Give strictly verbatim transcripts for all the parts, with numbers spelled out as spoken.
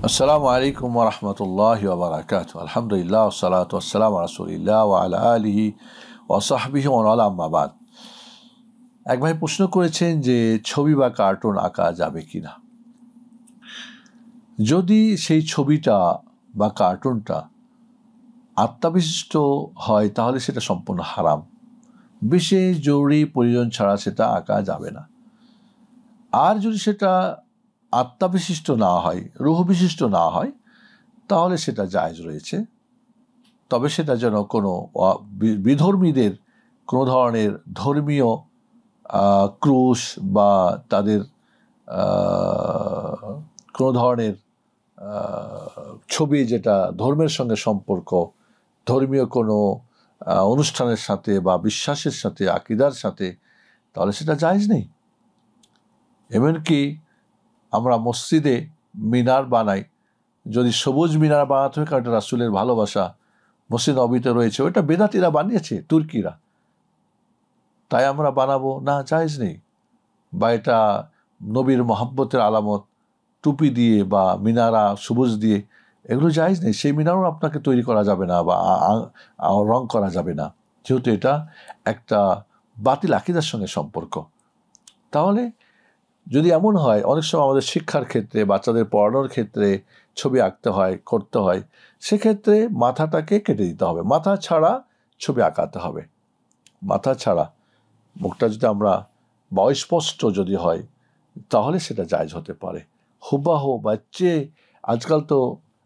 আসসালামু আলাইকুম ওয়া রাহমাতুল্লাহি ওয়া বারাকাতুহু। আলহামদুলিল্লাহ ওয়াসসালাতু ওয়াসসালামু আলা রাসূলিল্লাহ ওয়া আলা আলিহি ওয়া সাহবিহি ওয়া মান আম্মা বাদ। এক ভাই প্রশ্ন করেছেন যে ছবি বা কার্টুন আঁকা যাবে কিনা। যদি সেই ছবিটা বা কার্টুনটা আত্মাবিশিষ্ট হয় তাহলে সেটা সম্পূর্ণ হারাম। বিশেষ জরুরি প্রয়োজন ছাড়া সেটা আঁকা যাবে না। আর যদি সেটা আত্মাবিশিষ্ট না হয়, রূহ বিশিষ্ট না হয়, তাহলে সেটা জায়েজ রয়েছে। তবে সেটা যেন কোনো বিধর্মীদের কোনো ধরনের ধর্মীয় ক্রুশ বা তাদের কোনো ধরনের ছবি যেটা ধর্মের সঙ্গে সম্পর্ক, ধর্মীয় কোনো অনুষ্ঠানের সাথে বা বিশ্বাসের সাথে, আকীদার সাথে, তাহলে সেটা জায়েজ নেই। এমনকি আমরা মসজিদে মিনার বানাই, যদি সবুজ মিনার বানাতে হয় কারণ এটা রাসূলের ভালোবাসা, মসজিদ নববীতে রয়েছে, ওইটা বেদাতীরা বানিয়েছে, তুর্কিরা, তাই আমরা বানাবো না, জায়েজ নেই। বা এটা নবীর মহব্বতের আলামত, টুপি দিয়ে বা মিনারা সবুজ দিয়ে, এগুলো জায়েজ নেই। সেই মিনারও আপনাকে তৈরি করা যাবে না বা রং করা যাবে না, যেহেতু এটা একটা বাতিল আকীদার সঙ্গে সম্পর্ক। তাহলে যদি এমন হয়, অনেক সময় আমাদের শিক্ষার ক্ষেত্রে, বাচ্চাদের পড়ানোর ক্ষেত্রে ছবি আঁকতে হয়, করতে হয়, সেক্ষেত্রে মাথাটাকে কেটে দিতে হবে। মাথা ছাড়া ছবি আঁকাতে হবে, মাথা ছাড়া। মুখটা যদি আমরা বা অস্পষ্ট যদি হয় তাহলে সেটা জায়েজ হতে পারে। হুবাহ বা চেয়ে, আজকাল তো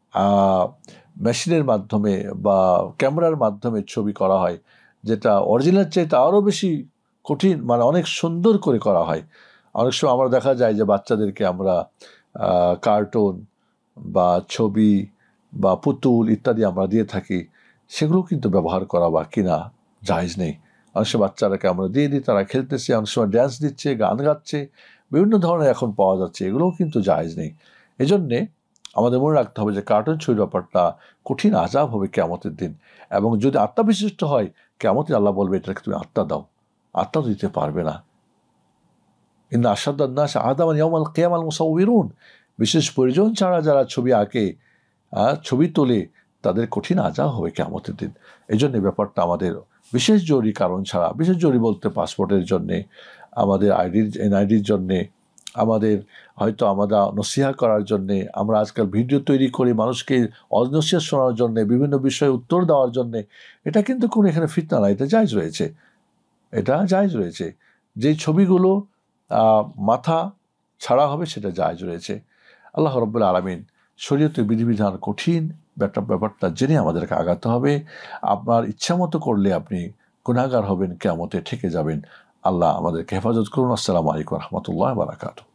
মেশিনের মাধ্যমে বা ক্যামেরার মাধ্যমে ছবি করা হয়, যেটা অরিজিনাল চাইতে আরও বেশি কঠিন, মানে অনেক সুন্দর করে করা হয়। অনেক সময় আমরা দেখা যায় যে বাচ্চাদেরকে আমরা কার্টুন বা ছবি বা পুতুল ইত্যাদি আমরা দিয়ে থাকি, সেগুলো কিন্তু ব্যবহার করা বা কিনা জায়েজ নেই। অনেক সময় বাচ্চারাকে আমরা দিয়ে দিই, তারা খেলতেছে, অনেক সময় ড্যান্স দিচ্ছে, গান গাচ্ছে, বিভিন্ন ধরনের এখন পাওয়া যাচ্ছে, এগুলোও কিন্তু জায়েজ নেই। এই জন্যে আমাদের মনে রাখতে হবে যে কার্টুন ছবির ব্যাপারটা কঠিন আযাব হবে কিয়ামতের দিন। এবং যদি আত্মাবিশিষ্ট হয়, কিয়ামতে আল্লাহ বলবে এটাকে তুমি আত্মা দাও, আত্মা তো দিতে পারবে না। ইন্না আশাদ্দান নাস আযাবান ইয়াওমাল কিয়ামাল মুসাউবিরুন, বিশেষ প্রয়োজন ছাড়া যারা ছবি আঁকে, ছবি তোলে, তাদের কঠিন আযাব হবে কিয়ামতের দিন। এই জন্য ব্যাপারটা আমাদের বিশেষ জরুরি কারণ ছাড়া, বিশেষ জরুরি বলতে পাসপোর্টের জন্যে, আমাদের আইডির এনআইডির জন্যে, আমাদের হয়তো আমরা নসিহা করার জন্যে, আমরা আজকাল ভিডিও তৈরি করি মানুষকে অনসিহত শোনার জন্যে, বিভিন্ন বিষয়ে উত্তর দেওয়ার জন্যে, এটা কিন্তু কোনো এখানে ফিতনা না, এটা জায়েজ রয়েছে, এটা জায়েজ রয়েছে। যেই ছবিগুলো মাথা ছাড়া হবে সেটা জায়েজ রয়েছে। আল্লাহ রাব্বুল আলামিন শরীয়তের বিধিবিধান কঠিন ব্যাপারটা জেনে আমাদেরকে আগাতে হবে। আপনার ইচ্ছা মতো করলে আপনি গুনাহগার হবেন, কিয়ামতে ঠেকে যাবেন। আল্লাহ আমাদেরকে হেফাজত করুন। আসসালামু আলাইকুম ওয়া রাহমাতুল্লাহি ওয়া বারাকাতুহু।